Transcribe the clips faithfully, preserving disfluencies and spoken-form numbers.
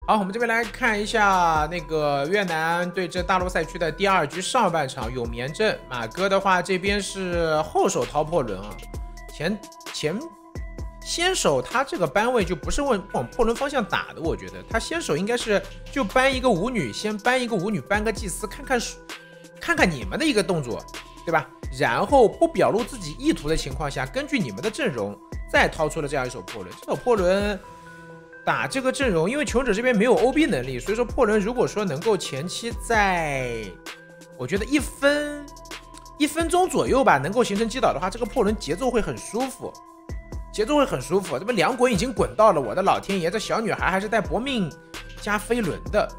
好，我们这边来看一下那个越南对阵大陆赛区的第二局上半场永眠阵。马哥的话，这边是后手掏破轮啊，前前先手他这个搬位就不是往往破轮方向打的，我觉得他先手应该是就搬一个舞女，先搬一个舞女，搬个祭司，看看看看你们的一个动作，对吧？然后不表露自己意图的情况下，根据你们的阵容再掏出了这样一手破轮。这手破轮打这个阵容，因为穷者这边没有 O B 能力，所以说破轮如果说能够前期在我觉得一分一分钟左右吧，能够形成击倒的话，这个破轮节奏会很舒服，节奏会很舒服。这不两滚已经滚到了，我的老天爷，这小女孩还是带搏命加飞轮的。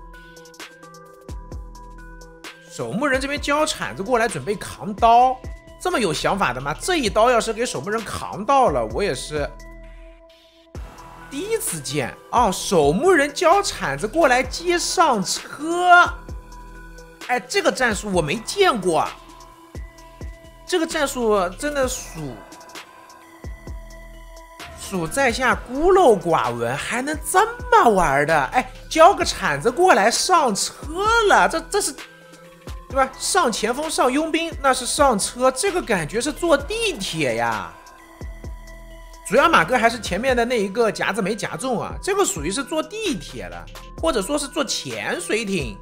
守墓人这边交铲子过来准备扛刀，这么有想法的吗？这一刀要是给守墓人扛到了，我也是第一次见哦。守墓人交铲子过来接上车，哎，这个战术我没见过，这个战术真的属属在下孤陋寡闻，还能这么玩的？哎，交个铲子过来上车了，这这是。对吧？上前锋上佣兵那是上车，这个感觉是坐地铁呀。主要马哥还是前面的那一个夹子没夹中啊，这个属于是坐地铁了，或者说是坐潜水艇。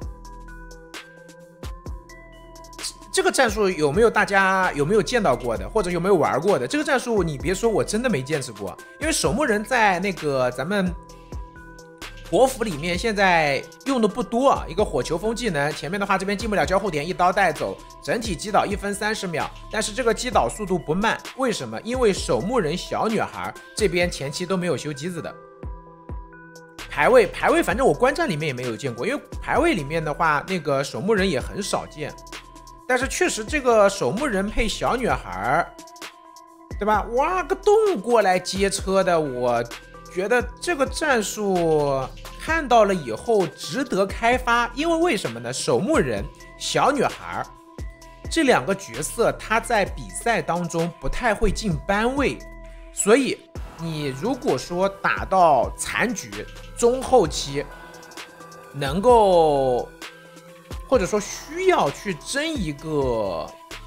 这个战术有没有大家有没有见到过的，或者有没有玩过的？这个战术你别说，我真的没见识过，因为守墓人在那个咱们国服里面现在用的不多啊，一个火球风技能，前面的话这边进不了交互点，一刀带走，整体击倒一分三十秒，但是这个击倒速度不慢，为什么？因为守墓人小女孩这边前期都没有修机子的，排位排位，反正我观战里面也没有见过，因为排位里面的话，那个守墓人也很少见，但是确实这个守墓人配小女孩，对吧？挖个洞过来接车的，我觉得这个战术看到了以后值得开发，因为为什么呢？守墓人、小女孩这两个角色，他在比赛当中不太会进班位，所以你如果说打到残局、中后期，能够或者说需要去争一个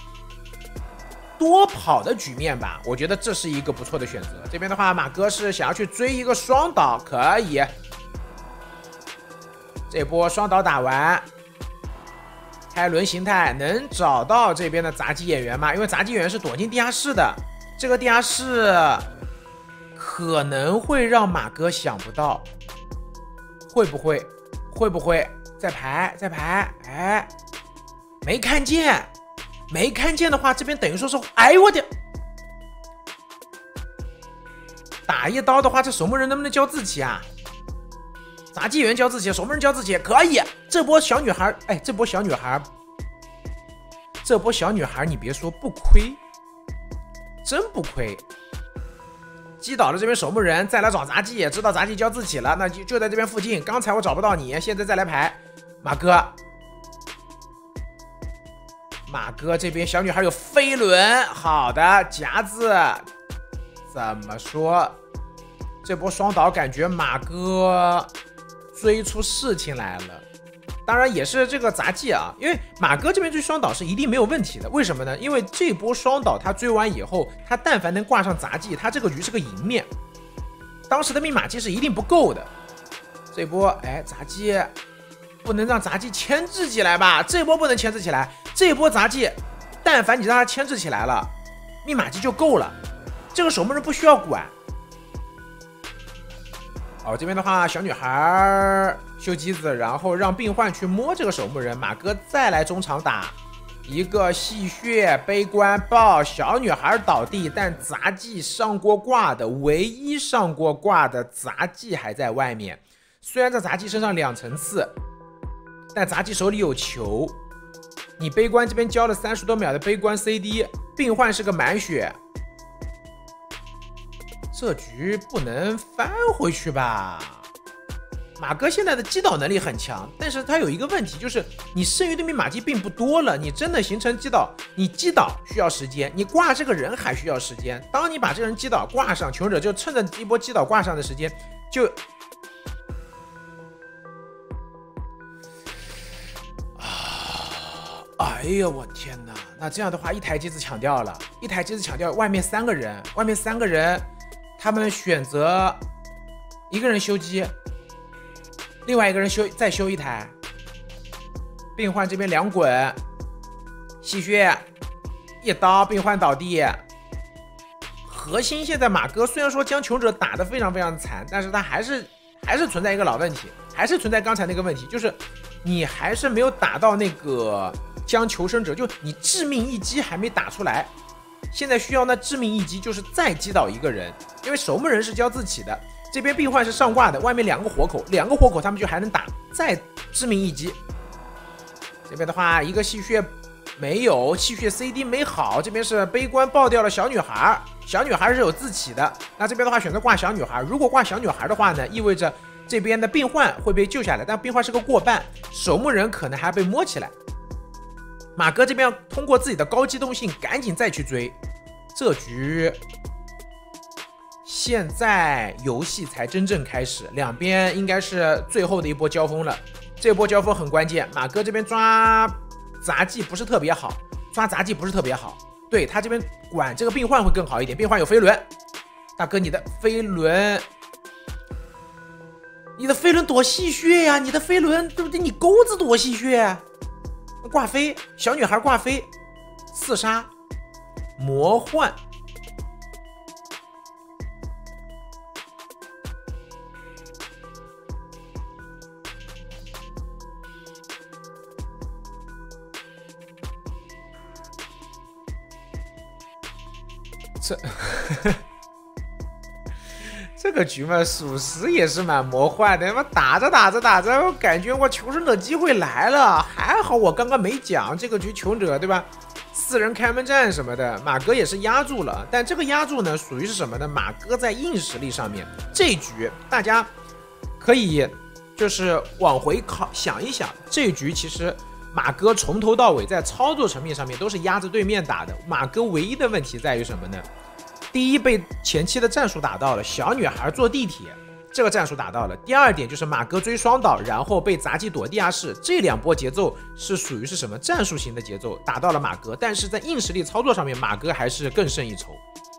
多跑的局面吧，我觉得这是一个不错的选择。这边的话，马哥是想要去追一个双倒，可以。这波双倒打完，开轮形态能找到这边的杂技演员吗？因为杂技演员是躲进地下室的，这个地下室可能会让马哥想不到，会不会？会不会？再排，再排，哎，没看见。没看见的话，这边等于说是，哎我的，打一刀的话，这守墓人能不能交自己啊？杂技员交自己，守墓人交自己，可以。这波小女孩，哎，这波小女孩，这波小女孩，你别说不亏，真不亏。击倒了这边守墓人，再来找杂技，知道杂技交自己了，那就就在这边附近。刚才我找不到你，现在再来排，马哥。马哥这边小女孩有飞轮，好的夹子，怎么说？这波双倒感觉马哥追出事情来了，当然也是这个杂技啊，因为马哥这边追双倒是一定没有问题的，为什么呢？因为这波双倒他追完以后，他但凡能挂上杂技，他这个局是个赢面，当时的密码机是一定不够的。这波哎杂技不能让杂技牵制起来吧？这波不能牵制起来。这波杂技，但凡你让他牵制起来了，密码机就够了。这个守墓人不需要管。好，这边的话，小女孩修机子，然后让病患去摸这个守墓人。马哥再来中场打一个戏谑，悲观爆，小女孩倒地，但杂技上过挂的，唯一上过挂的杂技还在外面。虽然这杂技身上两层刺，但杂技手里有球。你悲观这边交了三十多秒的悲观 C D， 病患是个满血，这局不能翻回去吧？马哥现在的击倒能力很强，但是他有一个问题，就是你剩余的密码机并不多了，你真的形成击倒，你击倒需要时间，你挂这个人还需要时间。当你把这个人击倒挂上，穷者就趁着一波击倒挂上的时间，就哎呦我天哪！那这样的话，一台机子抢掉了，一台机子抢掉，外面三个人，外面三个人，他们选择一个人修机，另外一个人修再修一台，病患这边两滚，戏谑一刀，病患倒地。核心现在马哥虽然说将穷者打得非常非常惨，但是他还是还是存在一个老问题，还是存在刚才那个问题，就是你还是没有打到那个将求生者，就你致命一击还没打出来。现在需要那致命一击，就是再击倒一个人，因为守门人是交自己的，这边病患是上挂的，外面两个活口，两个活口他们就还能打，再致命一击。这边的话，一个戏谑没有，戏谑 C D 没好，这边是悲观爆掉了小女孩，小女孩是有自起的，那这边的话选择挂小女孩，如果挂小女孩的话呢，意味着这边的病患会被救下来，但病患是个过半，守墓人可能还被摸起来。马哥这边要通过自己的高机动性赶紧再去追，这局现在游戏才真正开始，两边应该是最后的一波交锋了，这波交锋很关键，马哥这边抓杂技不是特别好，抓杂技不是特别好，对他这边管这个病患会更好一点，病患有飞轮，大哥你的飞轮，你的飞轮躲戏谑呀，你的飞轮对不对？你钩子躲戏谑，挂飞，小女孩挂飞，刺杀，魔幻。这这个局嘛，属实也是蛮魔幻的。他妈打着打着打着，我感觉我求生者机会来了。还好我刚刚没讲这个局求者，对吧？四人开门战什么的，马哥也是压住了。但这个压住呢，属于是什么呢？马哥在硬实力上面，这一局大家可以就是往回考想一想，这一局其实马哥从头到尾在操作层面上面都是压着对面打的。马哥唯一的问题在于什么呢？第一，被前期的战术打到了，小女孩坐地铁这个战术打到了。第二点就是马哥追双倒，然后被杂技躲地下室，这两波节奏是属于是什么战术型的节奏打到了马哥，但是在硬实力操作上面，马哥还是更胜一筹。